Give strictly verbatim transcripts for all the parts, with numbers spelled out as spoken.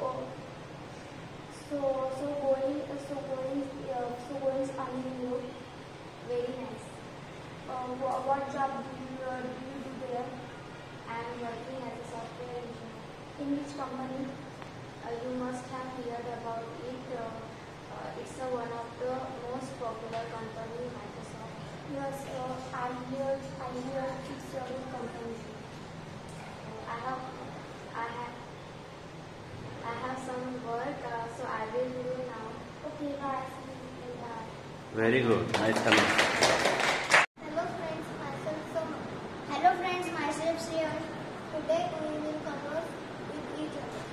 so so going so going uh, so going is unusual. Very nice. Uh, what, what job do you, uh, do you do there? I am working as a software engineer. In which company? Uh, you must have heard about it. Uh, uh, it's uh, one of the most popular company, Microsoft. Yes, uh, I hear I hear it's a good company. Uh, I have I have I have some work, uh, so I will do it now. Okay, bye. Very good. Nice comment. Hello friends, myself so Hello friends, myself Shreya. Today we will converse with each other.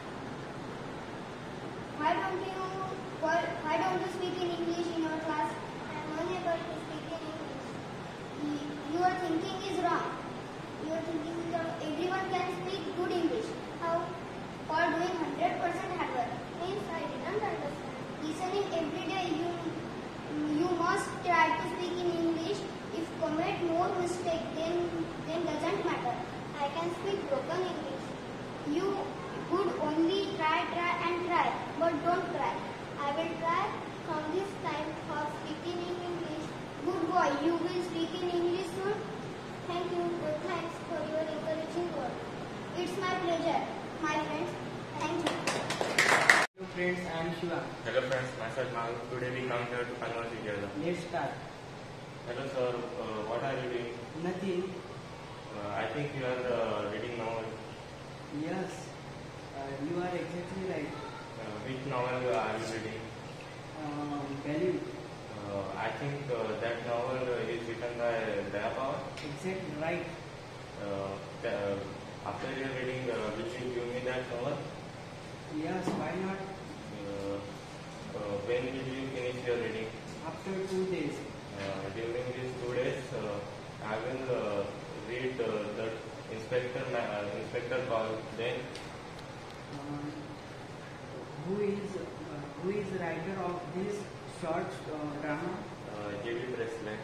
Why don't you why, why don't you speak in English in your class? I am unable to speak in English. You- Your thinking is wrong. Your thinking is wrong. Everyone can speak good English. How? For doing one hundred percent hard work. Means I didn't understand. Listening every day, you you must try to speak in English. If commit more mistake, then then doesn't matter. I can speak broken English. You could only try, try and try, but don't try. I will try from this time for speaking in English. Good boy, you will speak in English soon. Thank you. Good thanks for your encouraging word. It's my pleasure, my friends. Thank you. Hello friends, I am Shiva. Hello friends, myself Mal. Today we come here to converse together. Let's start. Hello sir, uh, what are you doing? Nothing. Uh, I think you are uh, reading novel. Yes, uh, you are exactly right. Uh, which novel are you reading? Um, value. Uh, I think uh, that novel is written by Daya Power. Exactly right. Uh, the, uh, after your reading, uh, will you give me that novel? Yes, why not? Uh, uh, when will you finish your reading? After two days. Uh, during these two days, uh, I will uh, read uh, the inspector uh, inspector call. Then Um, who is uh, who is the writer of this short uh, drama? uh, J B Presley.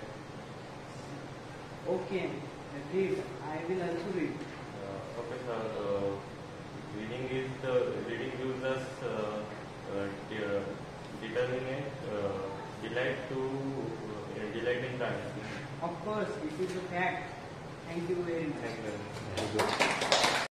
Okay, read. I will also read. Uh, okay, sir. Uh, reading is the reading gives us uh, uh, de- determinate uh, delight to uh, delight in time. Of course, it is a fact. Thank you very much. Thank you very much. Very good.